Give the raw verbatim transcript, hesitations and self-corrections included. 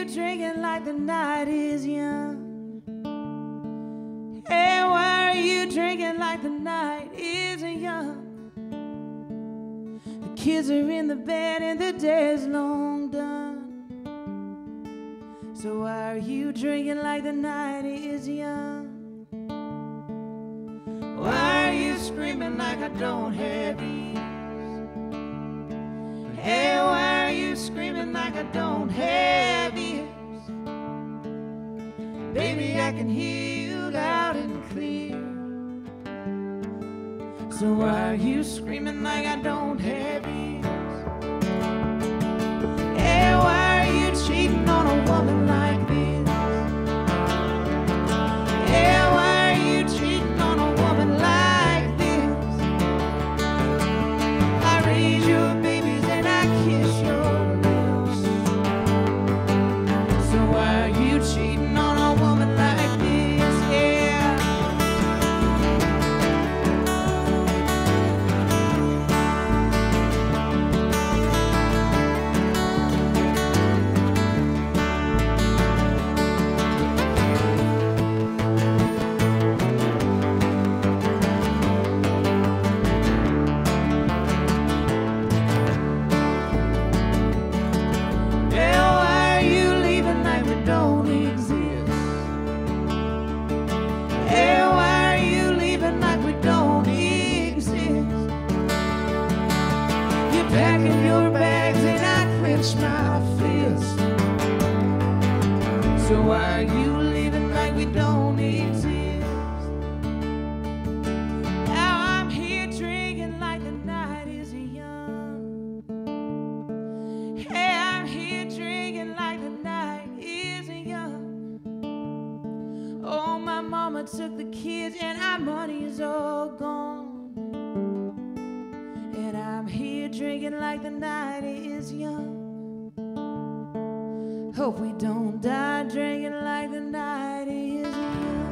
you drinking like the night is young? Hey, why are you drinking like the night is young? The kids are in the bed and the day's long done. So why are you drinking like the night is young? Why are you screaming like I don't have ears? Hey, why are you screaming like I don't have ears? Baby, I can hear you loud and clear. So why are you screaming like I don't have ears? Hey, why are you cheating on a woman like this? Hey, why are you cheating on a woman like this? I raise your babies and I kiss your lips. So why are you cheating on a woman like this? Yeah. Packing your bags and I clench my fist. So why are you leaving like we don't exist? Now I'm here drinking like the night is young. Hey, I'm here drinking like the night is young. Oh, my mama took the kids and our money is all gone. And I'm here drinking like the night is young. Hope we don't die drinking like the night is young.